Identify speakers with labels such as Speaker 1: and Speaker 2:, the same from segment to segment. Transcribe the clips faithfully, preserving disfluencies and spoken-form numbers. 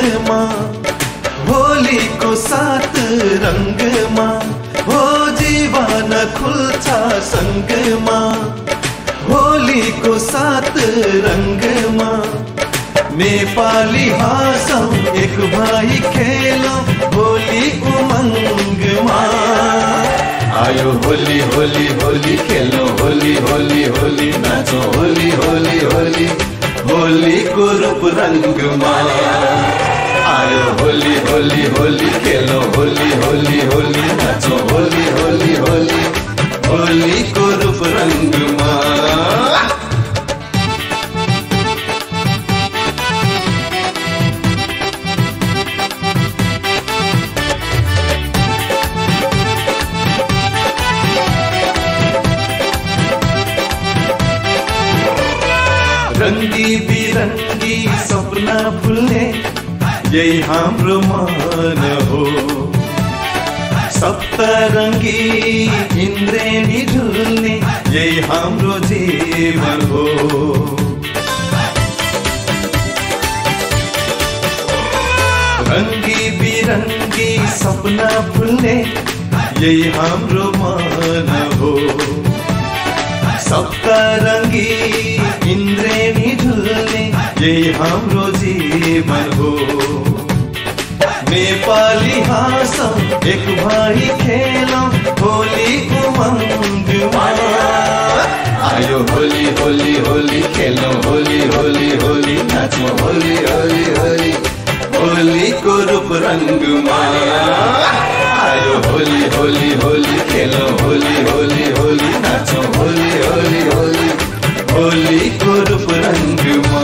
Speaker 1: रङ्गमा होलीको सात रङ्गमा हो जीवन खुल्छ सङ्गमा होलीको सात रङ्गमा नेपाली हाँसौँ एक भाइ खेलौँ होली उमङ्गमा आयो होली होली होली खेलो होली होली होली नाचो होली होली होली होलीको रूप रङ्गमा आयो होली होली होली खेलो होली होली होली नाचो होली होली होली होलीको रूप रङ्गमा रङ्गी बिरङ्गी सपना फुल्ने यही हाम्रो मन हो सप्तरङ्गी इन्द्रेणी झुल्ने यही हाम्रो जीवन हो रङ्गी बिरङ्गी सपना फुल्ने यही हाम्रो मन हो सप्तरङ्गी इन्द्रेणी झुल्ने यही हाम्रो जीवन हो नेपाली हाँसौँ एक भाइ खेलौँ होली उमङ्गमा आयो होली होली होली खेलौँ होली होली होली नाचौँ होली होली होली होलीको रूप रङ्गमा आयो होली होली होली खेलौँ होली होली होली नाचौँ होली होली होली होलीको रूप रङ्गमा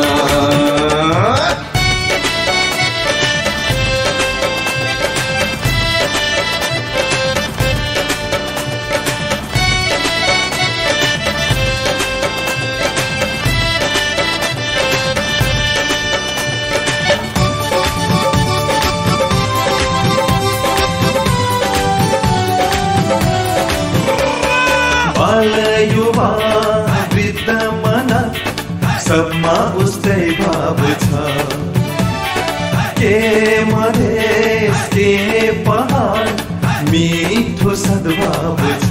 Speaker 1: बाल युवा वृद्ध मन सबमा उस्तै भाव छ के मधेस के पहाड मिठो सद्भाव छ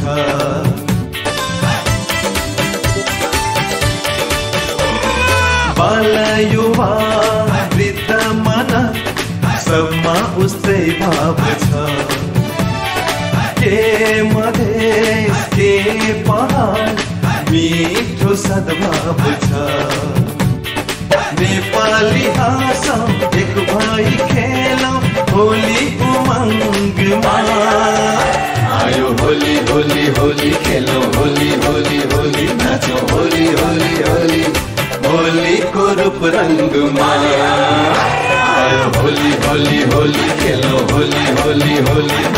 Speaker 1: बाल युवा वृद्ध मन सबमा उस्तै भाव छ के मधेस के पहाड मिठो सद्भाव छ नेपाली हाँसौँ एक भाइ खेलौँ होली उमङ्गमा आयो होली होली होली खेलौँ होली होली होली नाचौँ होली होली होली होलीको रूप रङ्गमा आयो होली होली होली खेलौँ होली होली होली